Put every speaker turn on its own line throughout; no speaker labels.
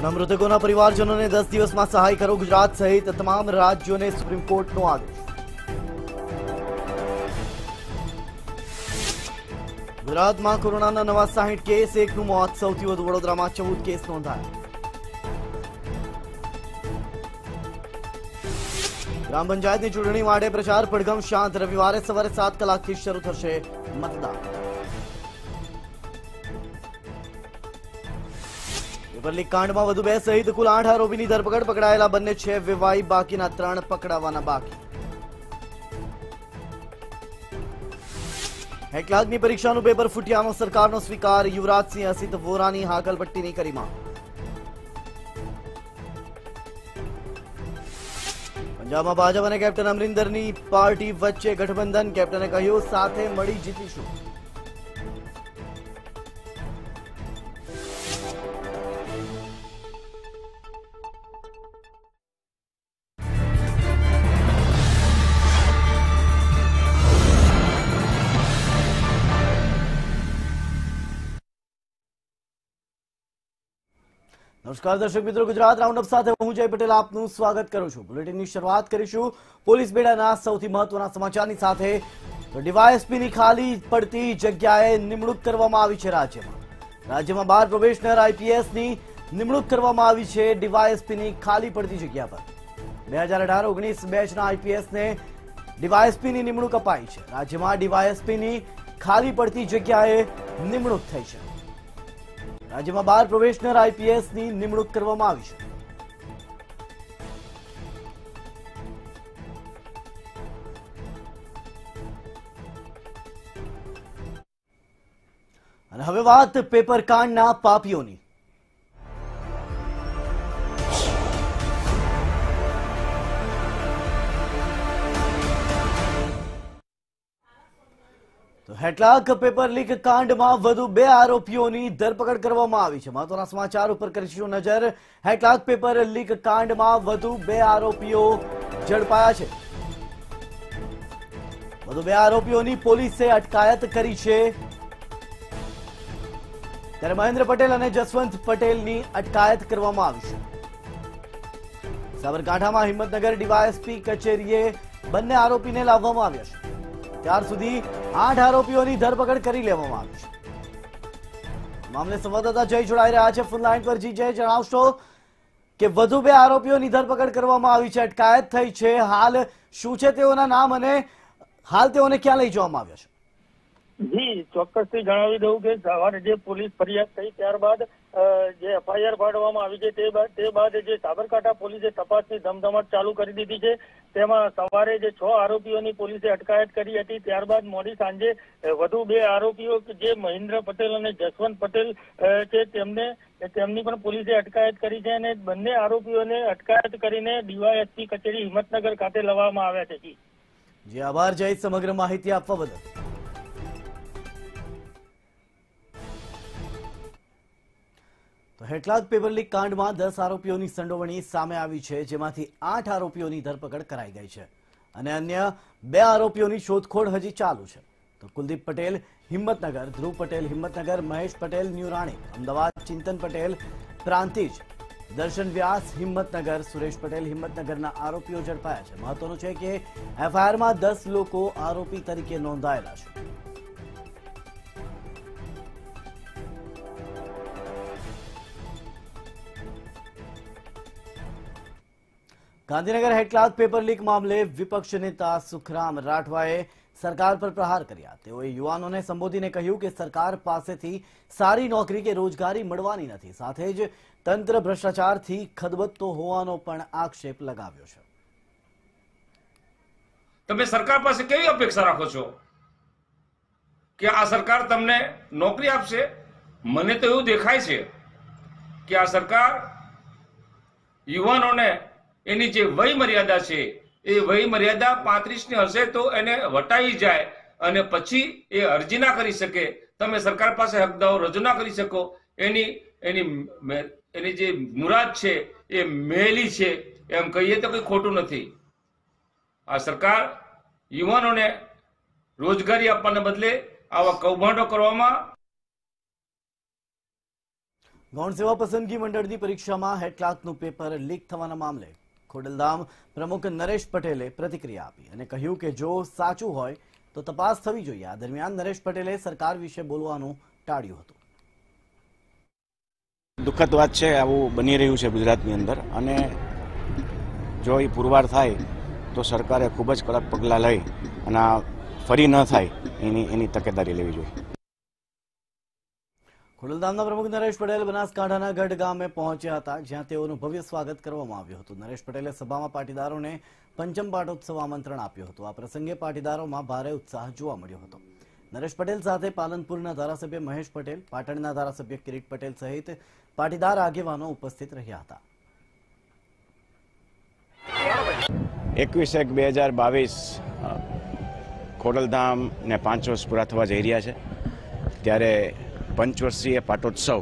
मृतकों परिवारजनों ने 10 दिवस में सहाय करो। गुजरात सहित तमाम राज्यों ने सुप्रीम कोर्ट नो आदेश। गुजरात में कोरोना नवा 60 केस, एक मौत। सौथी वधु वडोदरा में 14 केस नोंधाया। ग्राम पंचायत की चूंटणी माटे प्रचार પડઘમ शांत। रविवार सवारे 7 કલાકથી શરૂ થશે मतदान। पेपर लीक कांड में વધુ 2 सहित कुल 8 आरोपी की धरपकड़। पकड़ाયેલા બંને 6 વેવાઈ, બાકીના 3 પકડાવાના બાકી। હેકલાકની પરીક્ષાનું પેપર ફૂટ્યાનો સરકારનો સ્વીકાર। યુવરાજસિંહ અસિત વોરાની હાકલપટ્ટીની કરી માંગ। पंजाब में भाजपा और कैप्टन अमरिंदर की पार्टी वच्चे गठबंधन। कैप्टने कह્યું साथे मળી जीतीशुं। नमस्कार दर्शक मित्रों, गुजरात राउंडअप साथ हूं जय पटेल आपનું स्वागत करूं છું। बुलेटिनની શરૂઆત કરીશું પોલીસ બેડાના સૌથી મહત્વના સમાચારની સાથે। તો ડીવાયએસપીની ખાલી પડતી જગ્યાએ નિમણૂક કરવામાં આવી છે। રાજ્યમાં 12 પ્રોબેશનર આઈપીએસની નિમણૂક કરવામાં આવી છે ડીવાયએસપીની ખાલી પડતી જગ્યા પર। 2018-19 બેચના આઈપીએસને ડીવાયએસપીની નિમણૂક અપાઈ છે। રાજ્યમાં ડીવાયએસપીની ખાલી પડતી જગ્યાએ નિમણૂક થઈ છે। राज्य में 12 प्रोबेशनर आईपीएस की निमणूक करवामां आवी छे। अने हवे वात पेपर कांडना पापीओनी। तो हेटलाक पेपर लीक कांड में વધુ 2 आरोपीओनी धरपकड़ करवामां आवी छे। महत्वना समाचार पर करीशुं नजर। हेटलाक पेपर लीक कांड में વધુ 2 आरोपीओ झड़पाया छे। વધુ 2 आरोपीओनी पोलीसे अटकायत करी छे। त्यारे महेंद्र पटेल और जसवंत पटेलनी अटकायत करवामां आवी छे। साबरकांठामां हिम्मतनगर डीवायएसपी कचेरीए बंने आरोपीने लाववामां આવ્યા છે। ત્યાર સુધી 8 આરોપીઓની ધરપકડ કરી લેવામાં આવી છે। મામલે સંવાદદાતા જય જોડાઈ રહ્યા છે ફોન લાઈન પર। જી જય, જણાવશો કે વધુ 2 આરોપીઓની ધરપકડ કરવામાં આવી છે, અટકાયત થઈ છે। હાલ શું છે તેઓના નામ અને હાલ તેઓને ક્યાં લઈ જવામાં આવ્યા છે?
જી ચોક્કસથી જણાવી દઉં કે સવારે જે પોલીસ ફરિયાદ થઈ ત્યારબાદ જે એફઆઈઆર ફાડવામાં આવી છે તે બાદ જે સાબરકાંઠા પોલીસે તપાસની ધમધમાટ ચાલુ કરી દીધી છે। તેમાં સવારે જે 6 આરોપીઓની પોલીસે અટકાયત કરી હતી। ત્યારબાદ મોડી સાંજે વધુ 2 આરોપીઓ જે મહેન્દ્ર પટેલ અને જસવંત પટેલ છે તેમની પણ પોલીસે અટકાયત કરી છે અને બંને આરોપીઓને અટકાયત કરીને ડીવાયએસપી કચેરી હિંમતનગર ખાતે લાવવામાં આવ્યા છે।
જી આભાર જય, સમગ્ર માહિતી આપવા બદલ। तो हेटलाक पेपर लीक कांड में 10 आरोपीओनी संडोवणी सामे आवी छे, जेमांथी 8 आरोपीओनी धरपकड़ कराई गई है अने अन्य 2 आरोपीओनी शोधखोळ हजी चालू है। तो कुलदीप पटेल हिम्मतनगर, ध्रुव पटेल हिम्मतनगर, महेश पटेल न्यू राणी अमदावाद, चिंतन पटेल प्रांतिज, दर्शन व्यास हिम्मतनगर, सुरेश पटेल हिम्मतनगरना आरोपीओ झड़पाया है। महत्वनुं छे के एफआईआर में 10 लोग आरोपी तरीके नोंधायेला छे। गांधीनगर हेटलाक पेपर लीक मामले विपक्ष नेता सुखराम राठवाए सरकार पर प्रहार कर्या। तेओए युवानोने संबोधीने कह्युं के सरकार पासेथी सारी नौकरी के रोजगारी मळवानी नथी, साथे ज तंत्र भ्रष्टाचारथी खदबदतो होवानो पण आक्षेप लगाव्यो छे।
तमे सरकार पासे केवी अपेक्षा राखो छो के आ सरकार तमने नौकरी आपशे? मने तो एवुं देखाय छे के आ सरकार युवानोने एनी जे वय मर्यादा छे ए वय मर्यादा 35 ની હશે તો એને વટાવી જાય અને પછી એ અરજી ના કરી શકે, તમે સરકાર પાસે હક દાવો રજૂ ના કરી શકો, એની એની એની જે મુરાદ છે એ મેલી છે એમ કહીએ તો કોઈ ખોટું નથી। આ સરકાર યુવાનોને રોજગારી આપવાને બદલે આવા કૌભાંડો કરવામાં।
ગૌણ સેવા પસંદગી મંડળની પરીક્ષામાં હેડ ક્લાર્કનું પેપર લીક થવાના મામલે ખોડલધામ પ્રમુખ નરેશ પટેલે પ્રતિક્રિયા આપી અને કહ્યું કે જો સાચું હોય તો તપાસ થવી જોઈએ। આ દરમિયાન નરેશ પટેલે સરકાર વિશે બોલવાનું ટાળ્યું હતું।
દુઃખદ વાત છે, આવું બની રહ્યું છે ગુજરાતની અંદર, અને જો એ પુરવાર થાય તો સરકારે ખૂબ જ કડક પગલાં લઈ અને આ ફરી ન થાય એની તકેદારી લેવી જોઈએ।
ખોડલધામના પ્રમુખ નરેશ પટેલ બનાસકાંઠાના ગઢ ગામે પહોંચ્યા હતા, જ્યાં તેઓનું ભવ્ય સ્વાગત કરવામાં આવ્યું હતું। નરેશ પટેલે સભામાં પાટીદારોને પંચમ પાટોત્સવ આમંત્રણ આપ્યું હતું। આ પ્રસંગે પાટીદારોમાં ભારે ઉત્સાહ જોવા મળ્યો હતો। નરેશ પટેલ સાથે પાલનપુરના ધારાસભ્ય મહેશ પટેલ, પાટણના ધારાસભ્ય કિરીટ પટેલ સહિત પાટીદાર આગેવાનો ઉપસ્થિત રહ્યા હતા।
21/1/2022 ખોડલધામને 5 વર્ષ પૂરા થવા જઈ રહ્યા છે, ત્યારે પંચવર્ષીય પાટોત્સવ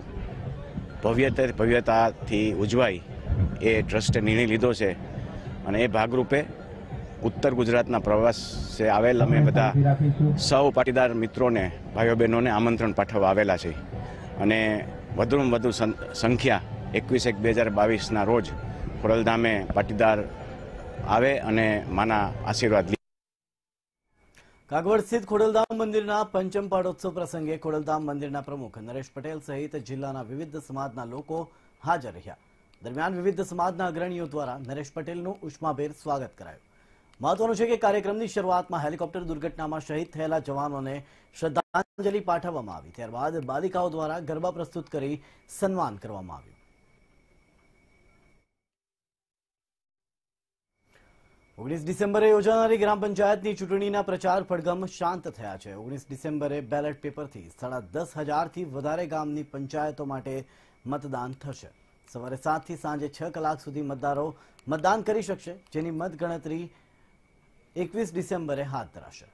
ભવ્યતાથી ઉજવાય એ ટ્રસ્ટે નિર્ણય લીધો છે, અને એ ભાગરૂપે ઉત્તર ગુજરાતના પ્રવાસે આવેલ અમે બધા સૌ પાટીદાર મિત્રોને, ભાઈઓ બહેનોને આમંત્રણ પાઠવવા આવેલા છે, અને વધુમાં વધુ સંખ્યા 21/1/2022ના રોજ ખોડલધામે પાટીદાર આવે અને માના આશીર્વાદ લે।
કાગવડ સ્થિત ખોડલધામ મંદિરના પંચમ પાટોત્સવ પ્રસંગે ખોડલધામ મંદિરના પ્રમુખ નરેશ પટેલ સહિત જિલ્લાના વિવિધ સમાજના લોકો હાજર રહ્યા। દરમિયાન વિવિધ સમાજના અગ્રણીઓ દ્વારા નરેશ પટેલનું ઉષ્માભેર સ્વાગત કરાયું। મહત્વનું છે કે કાર્યક્રમની શરૂઆતમાં હેલિકોપ્ટર દુર્ઘટનામાં શહીદ થયેલા જવાનોને શ્રદ્ધાંજલિ પાઠવવામાં આવી, ત્યારબાદ બાલિકાઓ દ્વારા ગરબા પ્રસ્તુત કરી સન્માન કરવામાં આવ્યું। 19 ડિસેમ્બરે યોજાનારી ગ્રામ પંચાયતની ચૂંટણીના પ્રચાર પડઘમ શાંત થયા છે। 19 ડિસેમ્બરે બેલેટ પેપરથી 10,500થી વધારે ગામની પંચાયતો માટે મતદાન થશે। સવારે 7 થી સાંજે 6 કલાક સુધી મતદારો મતદાન કરી શકશે, જેની મતગણતરી 21 ડિસેમ્બરે હાથ ધરાશે।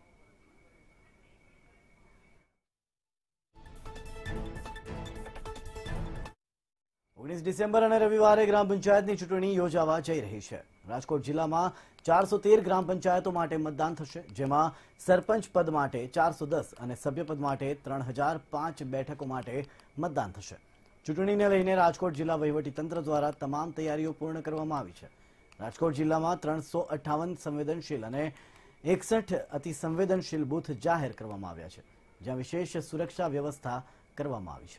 ડિસેમ્બર અને રવિવારે ગ્રામ પંચાયતની ચૂંટણી યોજાવા જઈ રહી છે। રાજકોટ જિલ્લામાં 413 ગ્રામ પંચાયતો માટે મતદાન થશે, જેમાં સરપંચ પદ માટે 410 અને સભ્યપદ માટે 3005 બેઠકો માટે મતદાન થશે। ચૂંટણીને લઈને રાજકોટ જિલ્લા વહીવટીતંત્ર દ્વારા તમામ તૈયારીઓ પૂર્ણ કરવામાં આવી છે। રાજકોટ જિલ્લામાં 358 સંવેદનશીલ અને 61 અતિ સંવેદનશીલ બૂથ જાહેર કરવામાં આવ્યા છે, જ્યાં વિશેષ સુરક્ષા વ્યવસ્થા કરવામાં આવી છે।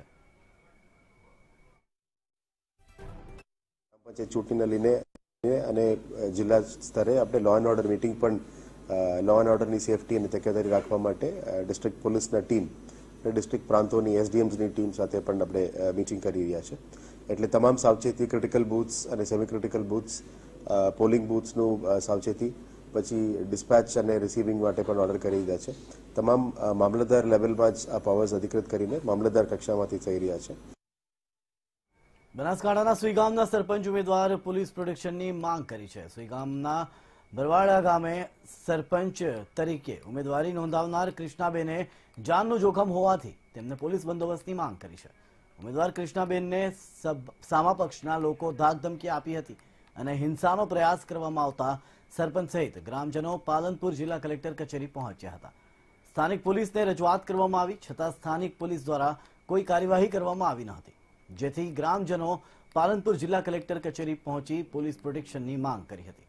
ચૂંટણીને લઈને અને જિલ્લા સ્તરે આપણે લો એન્ડ ઓર્ડર મીટિંગ પણ લો એન્ડ ઓર્ડરની સેફટી અને તકેદારી રાખવા માટે ડિસ્ટ્રિક્ટ પોલીસના ટીમ અને ડિસ્ટ્રિક્ટ પ્રાંતોની એસડીએમ્સની ટીમ સાથે પણ આપણે મીટિંગ કરી રહ્યા છે। એટલે તમામ સાવચેતી, ક્રિટિકલ બૂથ્સ અને સેમી ક્રિટિકલ બૂથ્સ, પોલિંગ બૂથ્સનું સાવચેતી, પછી ડિસ્પેચ અને રિસીવિંગ માટે પણ ઓર્ડર કરી દીધા છે। તમામ મામલતદાર લેવલમાં જ આ પાવર્સ અધિકૃત કરીને મામલતદાર કક્ષામાંથી થઈ રહ્યા છે।
બનાસકાંઠાના સુઈગામના સરપંચ ઉમેદવાર પોલીસ પ્રોટેક્શનની માંગ કરી છે। સુઈગામના બરવાડા ગામે સરપંચ તરીકે ઉમેદવારી નોંધાવનાર કૃષ્ણાબેને જાનનું જોખમ હોવાથી તેમને પોલીસ બંદોબસ્તની માંગ કરી છે। ઉમેદવાર કૃષ્ણાબેનને સામા પક્ષના લોકો ધાકધમકી આપી હતી અને હિંસાનો પ્રયાસ કરવામાં આવતા સરપંચ સહિત ગ્રામજનો પાલનપુર જિલ્લા કલેક્ટર કચેરી પહોંચ્યા હતા। સ્થાનિક પોલીસને રજૂઆત કરવામાં આવી, છતાં સ્થાનિક પોલીસ દ્વારા કોઈ કાર્યવાહી કરવામાં આવી ન હતી, જેથી ગ્રામજનો પાલનપુર જિલ્લા કલેક્ટર કચેરી પહોંચી પોલીસ પ્રોટેક્શનની માંગ કરી હતી।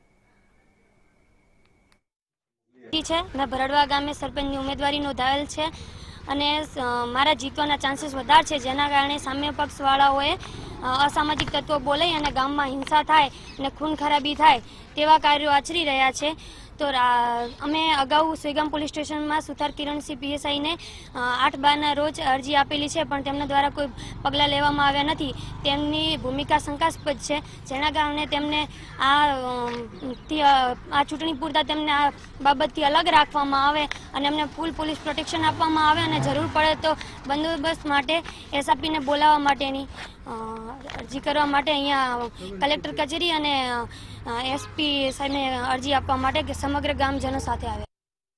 મેં ભરડવા ગામે સરપંચની ઉમેદવારી નોંધાવેલ છે અને મારા જીતવાના ચાન્સીસ વધારે છે, જેના કારણે સામ્ય પક્ષવાળાઓએ અસામાજિક તત્વો બોલાઈ અને ગામમાં હિંસા થાય અને ખૂન ખરાબી થાય તેવા કાર્યો આચરી રહ્યા છે। તો અમે અગાઉ સુઈગામ પોલીસ સ્ટેશનમાં સુથાર કિરણસિંહ પીએસઆઈને 8/12ના રોજ અરજી આપેલી છે, પણ તેમના દ્વારા કોઈ પગલાં લેવામાં આવ્યા નથી। તેમની ભૂમિકા શંકાસ્પદ છે, જેના કારણે તેમને આ ચૂંટણી પૂરતા તેમને આ બાબતથી અલગ રાખવામાં આવે અને એમને ફૂલ પોલીસ પ્રોટેક્શન આપવામાં આવે અને જરૂર પડે તો બંદોબસ્ત માટે એસઆપીને બોલાવવા માટેની અરજી કરવા માટે અહીંયા કલેક્ટર કચેરી અને એસપી સાહેબને અરજી આપવા માટે સમગ્ર ગામજનો સાથે આવ્યા।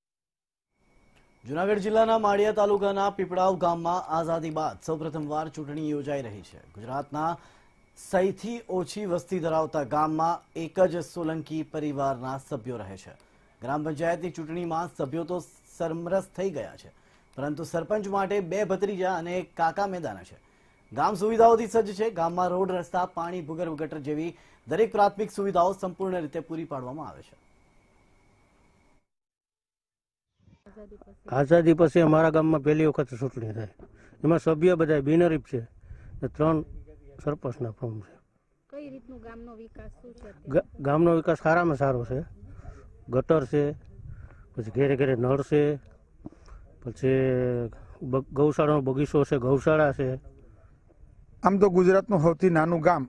જૂનાગઢ જિલ્લાના માળિયા તાલુકાના પીપળાવ ગામમાં આઝાદી બાદ સૌપ્રથમવાર ચૂંટણી યોજાઈ રહી છે। ગુજરાતના સૌથી ઓછી વસ્તી ધરાવતા ગામમાં એક જ સોલંકી પરિવારના સભ્યો રહે છે। ગ્રામ પંચાયતની ચૂંટણીમાં સભ્યો તો સરમરસ થઈ ગયા છે, પરંતુ સરપંચ માટે 2 ભત્રીજા અને 1 કાકા મેદાન છે। ગામ સુવિધાઓથી સજ્જ છે। ગામમાં રોડ, રસ્તા, પાણી, ભૂગર્ભ ગટર જેવી દરેક પ્રાથમિક સુવિધાઓ સંપૂર્ણ રીતે પૂરી પાડવામાં આવે છે।
આઝાદી પછી અમારા ગામમાં પહેલી વખત ચૂંટણી થાય, એમાં સભ્ય બધા બિનહરીફ છે, 3 સરપંચના ફોર્મ છે।
કઈ રીતનું ગામનો વિકાસ શું છે?
ગામનો વિકાસ સારામાં સારો છે, ગટર છે, પછી ઘેરે ઘેરે નળ છે, પછી ગૌશાળાનો બગીચો છે, ગૌશાળા છે।
આમ તો ગુજરાતનું સૌથી નાનું ગામ,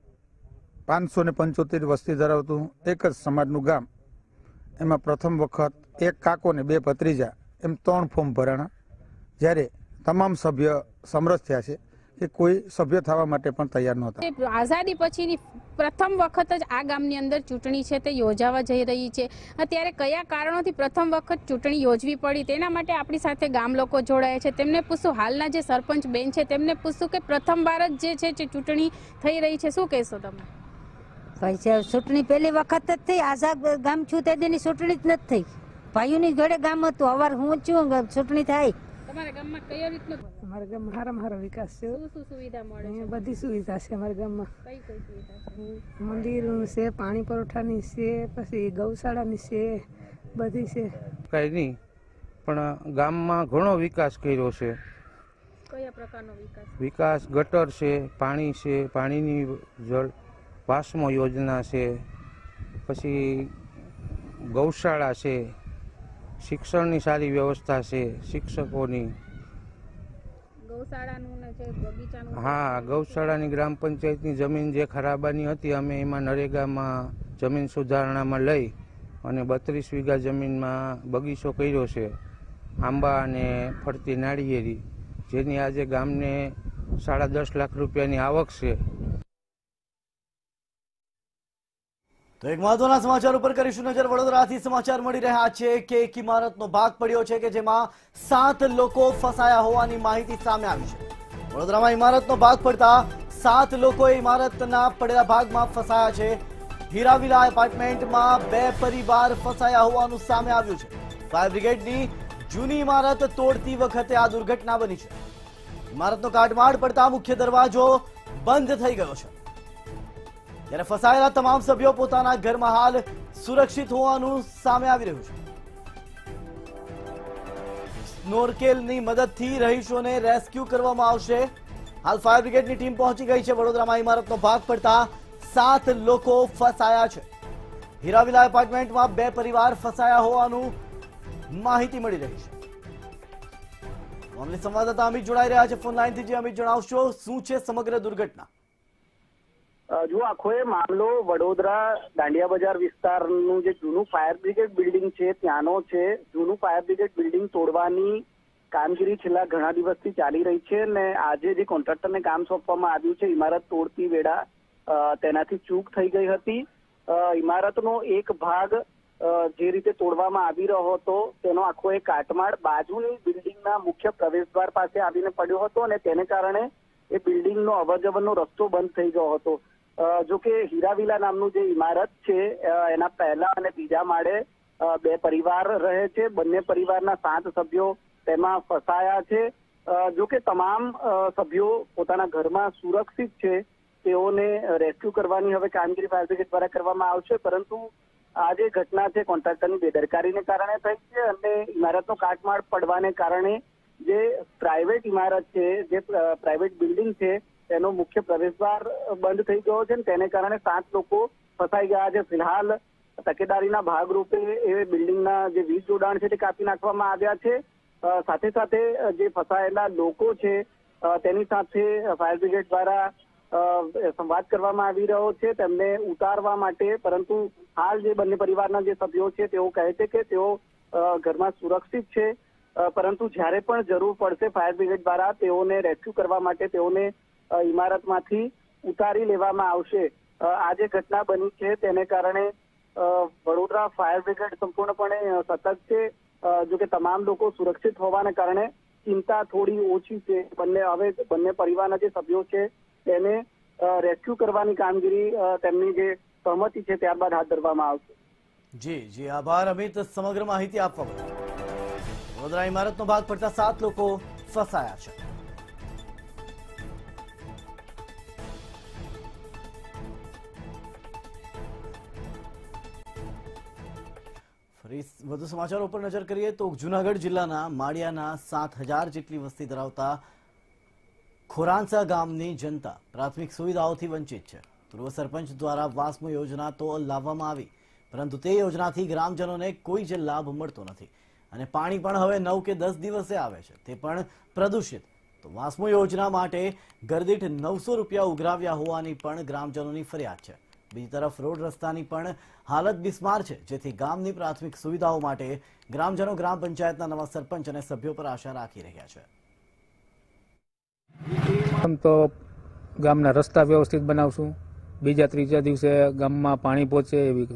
575 વસ્તી ધરાવતું એક જ સમાજનું ગામ, એમાં પ્રથમ વખત એક કાકો ને 2 ભત્રીજા એમ 3 ફોર્મ ભરાણા, જ્યારે તમામ સભ્ય સમરસ થયા છે કે કોઈ સભ્ય થવા માટે પણ તૈયાર નહોતા।
આઝાદી પછીની પ્રથમ વખત જ આ ગામની અંદર ચૂંટણી છે તે યોજાવા જઈ રહી છે। અત્યારે કયા કારણોથી પ્રથમ વખત ચૂંટણી યોજવી પડી તેના માટે આપણી સાથે ગામ લોકો જોડાયા છે। તેમને પૂછું, હાલના જે સરપંચ બેન છે તેમને પૂછું કે પ્રથમવાર જ જે છે ચૂંટણી થઈ રહી છે, શું કહેશો તમે?
ભાઈ સાહેબ, ચૂંટણી પહેલી વખત જ થઈ। આઝાદ ગામ છું તે દીની ચૂંટણી જ નથી થઈ, ભાઈઓની ઘરે ગામ હતું, અવાર હું છું ચૂંટણી થાય।
તમારા ગામમાં કયો રીતનો?
અમારા ગામમાં સારામાં વિકાસ છે,
શું સુવિધા મળે છે?
બધી સુવિધા છે અમારા ગામમાં।
કઈ કઈ સુવિધા છે?
મંદિરનું છે, પાણી પુરવઠાની છે, પછી ગૌશાળાની છે, બધી છે।
કઈ નહીં, પણ ગામમાં ઘણો વિકાસ કર્યો છે।
કયા પ્રકારનો વિકાસ?
વિકાસ ગટર છે, પાણી છે, પાણીની જળ વાસ્મો યોજના છે, પછી ગૌશાળા છે, શિક્ષણની સારી વ્યવસ્થા છે, શિક્ષકોની।
ગૌશાળાનું ને જે બગીચાનું?
હા, ગૌશાળાની ગ્રામ પંચાયતની જમીન જે ખરાબાની હતી, અમે એમાં નરેગામાં જમીન સુધારણામાં લઈ અને 32 વીઘા જમીનમાં બગીચો કર્યો છે, આંબા અને ફરતી નાળિયેરી, જેની આજે ગામને 10.5 લાખ રૂપિયાની આવક છે।
તો એક મહત્વના સમાચાર ઉપર કરીશું નજર। વડોદરાથી સમાચાર મળી રહ્યા છે કે એક ઇમારતનો ભાગ પડ્યો છે કે જેમાં 7 લોકો ફસાયા હોવાની માહિતી સામે આવી છે। વડોદરામાં ઇમારતનો ભાગ પડતા 7 લોકો ઇમારતના પડેલા ભાગમાં ફસાયા છે। હીરાવિલા એપાર્ટમેન્ટમાં 2 પરિવાર ફસાયા હોવાનું સામે આવ્યું છે। ફાયર બ્રિગેડની જૂની ઇમારત તોડતી વખતે આ દુર્ઘટના બની છે। ઇમારતનો કાટમાળ પડતા મુખ્ય દરવાજો બંધ થઈ ગયો છે, ત્યારે ફસાયેલા તમામ સભ્યો પોતાના ઘરમાં હાલ સુરક્ષિત હોવાનું સામે આવી રહ્યું છે। સ્નોરકેલની મદદથી રહીશોને રેસ્ક્યુ કરવામાં આવશે। હાલ ફાયર બ્રિગેડની ટીમ પહોંચી ગઈ છે। વડોદરામાં ઇમારતનો ભાગ પડતા 7 લોકો ફસાયા છે। હીરાવિલા એપાર્ટમેન્ટમાં 2 પરિવાર ફસાયા હોવાનું માહિતી મળી રહી છે। મામલે સંવાદદાતા અમિત જોડાઈ રહ્યા છે ફોન લાઈનથી। જે અમિત, જણાવશો શું છે સમગ્ર દુર્ઘટના?
જો આખો એ મામલો વડોદરા દાંડિયા બજાર વિસ્તારનું જે જૂનું ફાયર બ્રિગેડ બિલ્ડિંગ છે ત્યાંનો છે। જૂનું ફાયર બ્રિગેડ બિલ્ડિંગ તોડવાની કામગીરી છેલ્લા ઘણા દિવસથી ચાલી રહી છે અને આજે જે કોન્ટ્રાક્ટરને કામ સોંપવામાં આવ્યું છે ઇમારત તોડતી વેળા તેનાથી ચૂક થઈ ગઈ હતી। ઇમારતનો એક ભાગ જે રીતે તોડવામાં આવી રહ્યો હતો તેનો આખો એક કાટમાળ બાજુની બિલ્ડિંગના મુખ્ય પ્રવેશદ્વાર પાસે આવીને પડ્યો હતો અને તેને કારણે એ બિલ્ડિંગનો અવરજવરનો રસ્તો બંધ થઈ ગયો હતો। જો કે હીરાવિલા નામનું જે ઇમારત છે એના પહેલા અને બીજા માળે 2 પરિવાર રહે છે। બંને પરિવારના 7 સભ્યો તેમાં ફસાયા છે। જો કે તમામ સભ્યો પોતાના ઘરમાં સુરક્ષિત છે, તેઓને રેસ્ક્યુ કરવાની હવે કામગીરી ફાયર બ્રિગેડ દ્વારા કરવામાં આવશે, પરંતુ આ જે ઘટના છે કોન્ટ્રાક્ટરની બેદરકારીને કારણે થઈ છે અને ઇમારતનો કાટમાળ પડવાને કારણે જે પ્રાઇવેટ ઇમારત છે, જે પ્રાઇવેટ બિલ્ડિંગ છે તેનો મુખ્ય પ્રવેશદ્વાર બંધ થઈ ગયો છે અને તેને કારણે 7 લોકો ફસાઈ ગયા છે। ફિલહાલ તકેદારીના ભાગરૂપે એ બિલ્ડિંગના જે વીજ જોડાણ છે તે કાપી નાખવામાં આવ્યા છે। સાથે સાથે જે ફસાયેલા લોકો છે તેની સાથે ફાયર બ્રિગેડ દ્વારા સંવાદ કરવામાં આવી રહ્યો છે તેમને ઉતારવા માટે, પરંતુ હાલ જે બંને પરિવારના જે સભ્યો છે તેઓ કહે છે કે તેઓ ઘરમાં સુરક્ષિત છે, પરંતુ જ્યારે પણ જરૂર પડશે ફાયર બ્રિગેડ દ્વારા તેઓને રેસ્ક્યુ કરવા માટે તેઓને ઇમારતમાંથી ઉતારી લેવામાં આવશે। આ જે ઘટના બની છે તેને કારણે વડોદરા ફાયર બ્રિગેડ સંપૂર્ણપણે સતર્ક છે। જો કે તમામ લોકો સુરક્ષિત હોવાને કારણે ચિંતા થોડી ઓછી છે। બંને પરિવારના જે સભ્યો છે તેને રેસ્ક્યુ કરવાની કામગીરી તેમની જે સહમતિ છે ત્યારબાદ હાથ ધરવામાં આવશે।
જી આભાર અમિત સમગ્ર માહિતી આપવા બદલ। વડોદરા ઇમારતનો ભાગ પડતા 7 લોકો ફસાયા છે। વધુ સમાચારો પર નજર કરીએ તો જૂનાગઢ જિલ્લાના માળિયાના 7,000 જેટલી વસ્તી ધરાવતા ખોરાંસા ગામની જનતા પ્રાથમિક સુવિધાઓથી વંચિત છે. પૂર્વ સરપંચ દ્વારા વાસ્મો યોજના તો લાવવામાં આવી, પરંતુ તે યોજનાથી ગ્રામજનોને કોઈ જ લાભ મળતો નથી અને પાણી પણ હવે 9 કે 10 દિવસે આવે છે, તે પણ પ્રદૂષિત. તો વાસ્મો યોજના માટે ઘરદીઠ 900 રૂપિયા ઉઘરાવ્યા હોવાની પણ ગ્રામજનોની ફરિયાદ છે. બીજી તરફ રોડ રસ્તાની પણ હાલત બિસ્માર છે, જેથી ગામની પ્રાથમિક સુવિધાઓ માટે ગ્રામજનો ગ્રામ પંચાયતના નવા સરપંચ અને સભ્યો પર આશા રાખી રહ્યા છે.
આમ તો ગામના રસ્તા વ્યવસ્થિત બનાવશું, બીજા ત્રીજા દિવસે ગામમાં પાણી પહોંચે એવી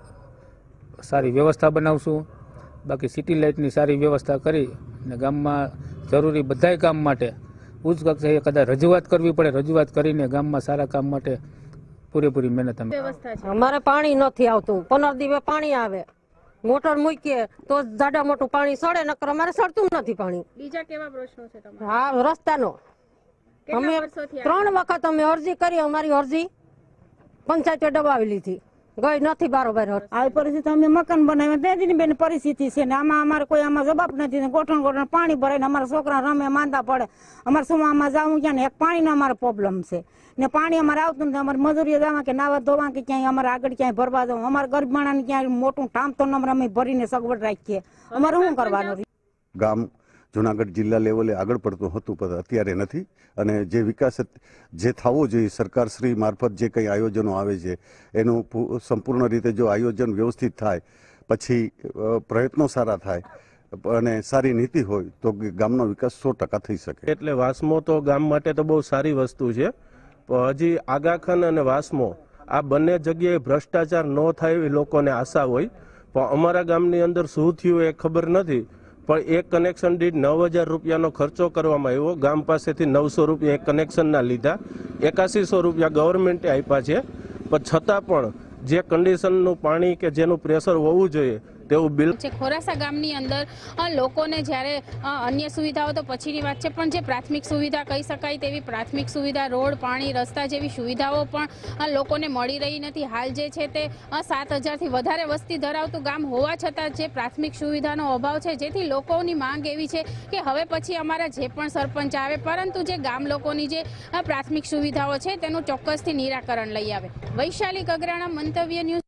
સારી વ્યવસ્થા બનાવશું. બાકી સિટી લાઇટની સારી વ્યવસ્થા કરી અને ગામમાં જરૂરી બધા કામ માટે ઉચ્ચ કક્ષાએ કદાચ રજૂઆત કરવી પડે, રજૂઆત કરીને ગામમાં સારા કામ માટે પૂરેપૂરી મહેનત અમે.
અમારે પાણી નથી આવતું, 15 દિવસે પાણી આવે, મોટર મૂકીએ તો જાડા મોટું પાણી સડે, નકર અમારે સડતું નથી પાણી.
બીજા કેવા પ્રશ્નો છે તમારા?
હા, રસ્તાનો અમે 3 વખત અમે અરજી કરી, અમારી અરજી પંચાયતે દબાવી લીધી, ગઈ નથી બારોબાર.
આવી પરિસ્થિતિ અમે મકાન બનાવ્યા તેની બેન પરિસ્થિતિ છે ને આમાં અમારે કોઈ આમાં જવાબ નથી. ગોઠણ પાણી ભરાય ને અમારા છોકરા રમે માંદા પડે. અમારે શું આમાં જવું ક્યાં ને એક પાણીનો અમારો પ્રોબ્લેમ છે ને પાણી અમારે આવતું નથી. અમારે મજૂરી જવા કે નાવા ધોવા કે ક્યાંય અમારે આગળ ક્યાંય ભરવા જવું, અમારે ગરીબ માણસને ક્યાંય મોટું ટામ તો અમે ભરીને સગવડ રાખીએ. અમારે શું કરવાનું?
ગામ જુનાગઢ જિલ્લા લેવલે આગળ પડતું હતું, પણ અત્યારે નથી. અને જે વિકાસ જે થવો જોઈએ સરકારશ્રી મારફત જે કંઈ આયોજનો આવે છે એનું સંપૂર્ણ રીતે જો આયોજન વ્યવસ્થિત થાય, પછી પ્રયત્નો સારા થાય અને સારી નીતિ હોય તો ગામનો વિકાસ 100% થઈ શકે.
એટલે વાસ્મો તો ગામ માટે તો બહુ સારી વસ્તુ છે, પણ હજી આગાખાન અને વાસ્મો આ બંને જગ્યાએ ભ્રષ્ટાચાર ન થાય એવી લોકોને આશા હોય. પણ અમારા ગામની અંદર શું થયું એ ખબર નથી, પણ એક કનેક્શન દીઠ 9,000 રૂપિયાનો ખર્ચો કરવામાં આવ્યો. ગામ પાસેથી 900 રૂપિયા એક કનેક્શનના લીધા, 8100 રૂપિયા ગવર્મેન્ટે આપ્યા છે. પણ છતાં પણ જે કન્ડિશનનું પાણી કે જેનું પ્રેશર હોવું જોઈએ તેવું બિલ
છે. ખોરાસા ગામની અંદર લોકોને જ્યારે અન્ય સુવિધાઓ તો પછીની વાત છે, પણ જે પ્રાથમિક સુવિધા કહી શકાય તેવી પ્રાથમિક સુવિધા, રોડ, પાણી, રસ્તા જેવી સુવિધાઓ પણ લોકોને મળી રહી નથી. હાલ જે છે તે 7,000થી વધારે વસ્તી ધરાવતું ગામ હોવા છતાં જે પ્રાથમિક સુવિધાનો અભાવ છે, જેથી લોકોની માંગ એવી છે કે હવે પછી અમારા જે પણ સરપંચ આવે, પરંતુ જે ગામ લોકોની જે પ્રાથમિક સુવિધાઓ છે તેનું ચોક્કસથી નિરાકરણ લઈ આવે. વૈશાલી કગરાણા, મંતવ્ય ન્યૂઝ.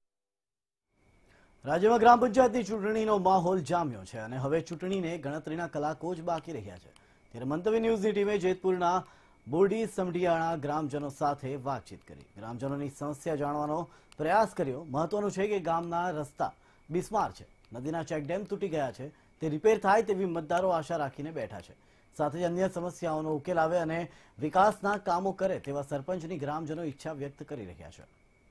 રાજ્યમાં ગ્રામ પંચાયતની ચૂંટણીનો માહોલ જામ્યો છે અને હવે ચૂંટણીને ગણતરીના કલાકો જ બાકી રહ્યા છે. ત્યારે મંતવ્ય ન્યૂઝની ટીમે જેતપુરના બોરડી સમઢિયાણા ગ્રામજનો સાથે વાતચીત કરી, ગ્રામજનોની સમસ્યા જાણવાનો પ્રયાસ કર્યો. મહત્વનું છે કે ગામના રસ્તા બિસ્માર છે, નદીના ચેકડેમ તૂટી ગયા છે, તે રિપેર થાય તેવી મતદારો આશા રાખીને બેઠા છે. સાથે જ અન્ય સમસ્યાઓનો ઉકેલ આવે અને વિકાસના કામો કરે તેવા સરપંચની ગ્રામજનો ઈચ્છા વ્યક્ત કરી રહ્યા છે.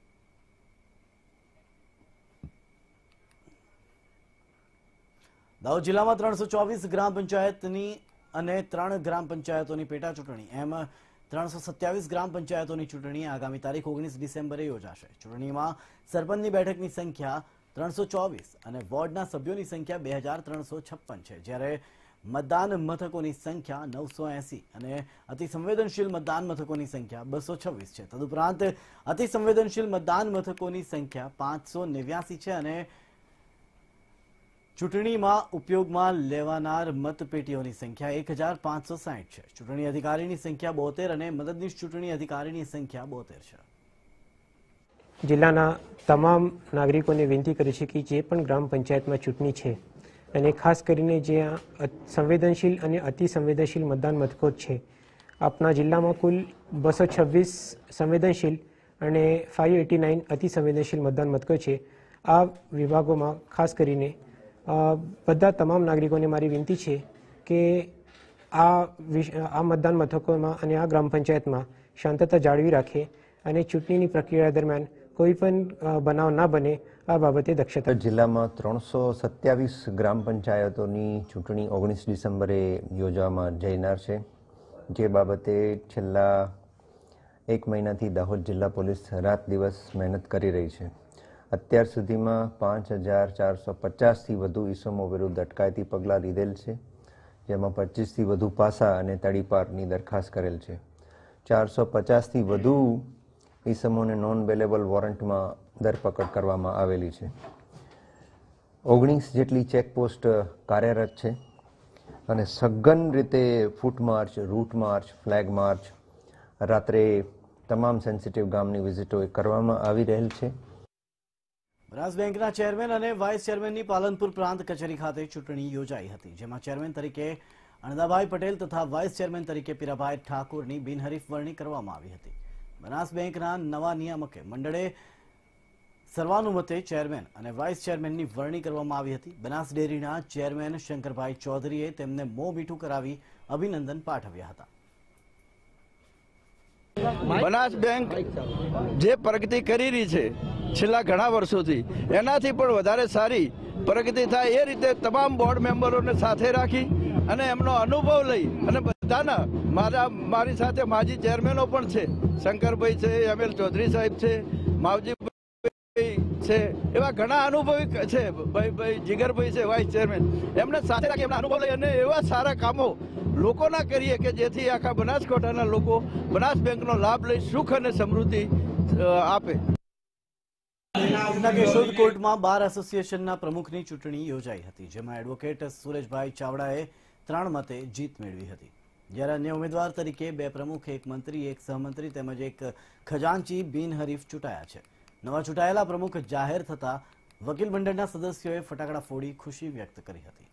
દાહોદ જિલ્લામાં 324 ગ્રામ પંચાયતની અને 3 ગ્રામ પંચાયતોની પેટા ચૂંટણી એમ 327 ગ્રામ પંચાયતોની ચૂંટણી આગામી તારીખ 19 ડિસેમ્બરે યોજાશે. ચૂંટણીમાં સરપંચની બેઠકની સંખ્યા 324 અને વોર્ડના સભ્યોની સંખ્યા 2356 છે, જ્યારે મતદાન મથકોની સંખ્યા 980 અને અતિ સંવેદનશીલ મતદાન મથકોની સંખ્યા 226 છે. તદુપરાંત અતિ સંવેદનશીલ મતદાન મથકોની સંખ્યા 589 છે અને ચૂંટણીમાં ઉપયોગમાં લેવાનાર મતપેટીઓની સંખ્યા 1560 છે. ચૂંટણી અધિકારીની સંખ્યા 72 અને મદદનીશ ચૂંટણી અધિકારીની સંખ્યા 72 છે.
જિલ્લાના તમામ નાગરિકોને વિનંતી કરી છે કે જે પણ ગ્રામ પંચાયતમાં ચૂંટણી છે અને ખાસ કરીને જે સંવેદનશીલ અને અતિ સંવેદનશીલ મતદાન મથકો છે, આપણા જિલ્લામાં કુલ 226 સંવેદનશીલ અને 589 અતિ સંવેદનશીલ મતદાન મથકો છે. આ વિભાગોમાં ખાસ કરીને બધા તમામ નાગરિકોને મારી વિનંતી છે કે આ મતદાન મથકોમાં અને આ ગ્રામ પંચાયતમાં શાંતતા જાળવી રાખે અને ચૂંટણીની પ્રક્રિયા દરમિયાન કોઈ પણ બનાવ ના બને આ બાબતે દક્ષતા.
જિલ્લામાં 327 ગ્રામ પંચાયતોની ચૂંટણી 19 ડિસેમ્બરે યોજવામાં જઈનાર છે, જે બાબતે છેલ્લા 1 મહિનાથી દાહોદ જિલ્લા પોલીસ રાત દિવસ મહેનત કરી રહી છે. અત્યાર સુધીમાં 5450થી વધુ ઇસમો વિરુદ્ધ અટકાયતી પગલાં લીધેલ છે, જેમાં 25થી વધુ પાસા અને તડીપારની દરખાસ્ત કરેલ છે. 450થી વધુ ઇસમોને નોન બેલેબલ વોરંટમાં ધરપકડ કરવામાં આવેલી છે. 19 જેટલી ચેકપોસ્ટ કાર્યરત છે અને સઘન રીતે foot march, route march, flag march, રાત્રે તમામ સેન્સિટિવ ગામની વિઝિટો કરવામાં આવી રહેલ છે.
બનાસ બેંકના ચેરમેન અને વાઇસ ચેરમેનની પાલનપુર પ્રાંત કચેરી ખાતે ચૂંટણી યોજાઈ હતી, જેમાં ચેરમેન તરીકે અણદાભાઈ પટેલ તથા વાઇસ ચેરમેન તરીકે પીરાભાઈ ઠાકોરની બિનહરીફ વરણી કરવામાં આવી હતી. બનાસ બેંકના નવા નિયામકે મંડળે સર્વાનુમતે ચેરમેન અને વાઇસ ચેરમેનની વરણી કરવામાં આવી હતી. બનાસ ડેરીના ચેરમેન શંકરભાઈ ચૌધરીએ તેમને મોં મીઠું કરાવી અભિનંદન પાઠવ્યા હતા.
બનાસ બેંક જે પ્રગતિ કરી રહી છે છેલ્લા ઘણા વર્ષોથી, એનાથી પણ વધારે સારી પ્રગતિ થાય એ રીતે તમામ બોર્ડ મેમ્બરોને સાથે રાખી અને એમનો અનુભવ લઈ અને બધાના મારી સાથે માજી ચેરમેનો પણ છે, શંકરભાઈ છે, એમએલ ચૌધરી સાહેબ છે, માવજીભાઈ છે, એવા ઘણા અનુભવી છે, ભાઈ જીગરભાઈ છે વાઇસ ચેરમેન, એમને સાથે રાખી એમના અનુભવ લઈ અને એવા સારા કામો લોકોના કરીએ કે જેથી આખા બનાસકાંઠાના લોકો બનાસ બેંકનો લાભ લઈ સુખ અને સમૃદ્ધિ આપે.
કેશોદ કોર્ટમાં બાર એસોસિએશનના પ્રમુખની ચૂંટણી યોજાઈ હતી, જેમાં એડવોકેટ સુરેશભાઈ ચાવડાએ 3 મતે જીત મેળવી હતી, જ્યારે અન્ય ઉમેદવાર તરીકે 2 પ્રમુખ, 1 મંત્રી, 1 સહમંત્રી તેમજ 1 ખજાનચી બિનહરીફ ચૂંટાયા છે. નવા ચૂંટાયેલા પ્રમુખ જાહેર થતા વકીલ મંડળના સદસ્યોએ ફટાકડા ફોડી ખુશી વ્યક્ત કરી હતી.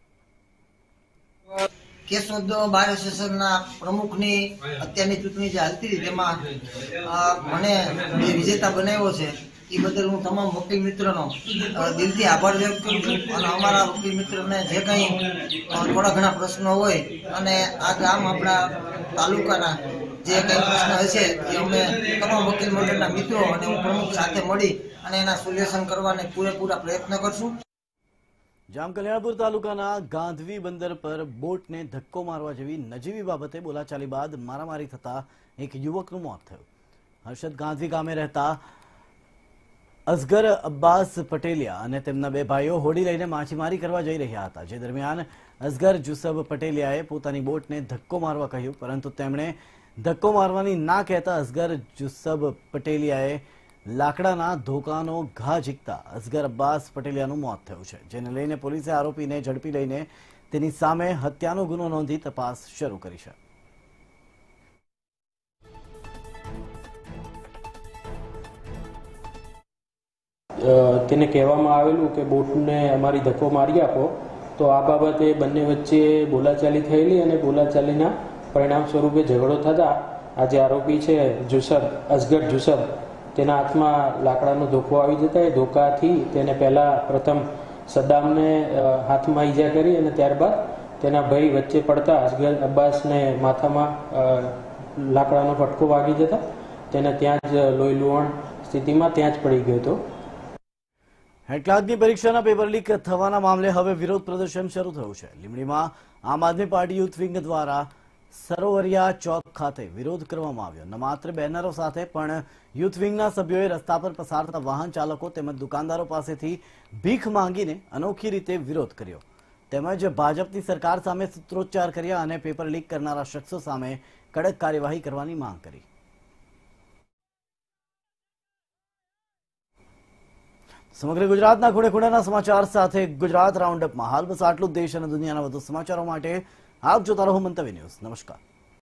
કેશોદ બાર એસોસિએશનના પ્રમુખની અત્યારની ચૂંટણી જે હાલતી હતી તેમાં મને જે વિજેતા બનાવ્યો છે એ બદલ હું તમામ વકીલ મિત્રોનો દિલથી આભાર વ્યક્ત કરું છું. અને અમારા વકીલ મિત્રોને જે કંઈ થોડા ઘણા પ્રશ્નો હોય અને આ ગામ આપણા તાલુકાના જે કંઈ પ્રશ્ન હશે એ અમે તમામ વકીલ મંડળના મિત્રો અને હું પ્રમુખ સાથે મળી અને એના સોલ્યુશન કરવાને પૂરેપૂરા પ્રયત્ન કરશું.
જામકલ્યાણપુર તાલુકાના ગાંધવી બંદર પર બોટને ધક્કો મારવા જેવી નજીવી બાબતે બોલાચાલી બાદ મારામારી થતા એક યુવકનું મોત થયું. હર્ષદ ગાંધવી ગામે રહેતા અસગર અબ્બાસ પટેલિયા અને તેમના 2 ભાઈઓ હોડી લઈને માછીમારી કરવા જઈ રહ્યા હતા, જે દરમિયાન અસગર જુસબ પટેલિયાએ પોતાની બોટને ધક્કો મારવા કહ્યું, પરંતુ તેમણે ધક્કો મારવાની ના કહેતા અસગર જુસબ પટેલિયાએ લાકડાના ધોકાનો ઘા ઝીકતા અસગર અબ્બાસ પટેલિયાનું મોત થયું છે, જેને લઈને પોલીસે આરોપીને ઝડપી લઈને તેની સામે હત્યાનો ગુનો નોંધી તપાસ શરૂ કરી છે.
તેને કહેવામાં આવેલું કે બોટને અમારી ધક્કો મારી આપો, તો આ બાબતે બંને વચ્ચે બોલાચાલી થયેલી અને બોલાચાલીના પરિણામ સ્વરૂપે ઝઘડો થતા આ જે આરોપી છે અસગર જુસબ, તેના હાથમાં લાકડાનો ધોકો આવી જતા એ ધોકાથી તેને પ્રથમ સદ્દામને હાથમાં ઈજા કરી અને ત્યારબાદ તેના ભાઈ વચ્ચે પડતા અસગર અબ્બાસને માથામાં લાકડાનો ફટકો વાગી જતા તેને ત્યાં જ લોહી લુહાણ સ્થિતિમાં ત્યાં જ પડી ગયો હતો.
હેડક્લાર્કની પરીક્ષાના પેપર લીક થવાના મામલે હવે વિરોધ પ્રદર્શન શરૂ થયું છે. લીંબડીમાં આમ આદમી પાર્ટી યુથ વિંગ દ્વારા સરોવરિયા ચોક ખાતે વિરોધ કરવામાં આવ્યો. ન માત્ર બેનરો સાથે પણ યુથ વિંગના સભ્યોએ રસ્તા પર પસાર થતા વાહન ચાલકો તેમજ દુકાનદારો પાસેથી ભીખ માંગીને અનોખી રીતે વિરોધ કર્યો, તેમજ ભાજપની સરકાર સામે સૂત્રોચ્ચાર કર્યા અને પેપર લીક કરનારા શખ્સો સામે કડક કાર્યવાહી કરવાની માંગ કરી. સમગ્ર ગુજરાતના ખૂણે ખૂણાના સમાચાર સાથે ગુજરાત રાઉન્ડઅપમાં હાલ બસ આટલું. દેશ અને દુનિયાના વધુ સમાચારો માટે આપ જોતા રહો મંતવ્ય ન્યૂઝ. નમસ્કાર.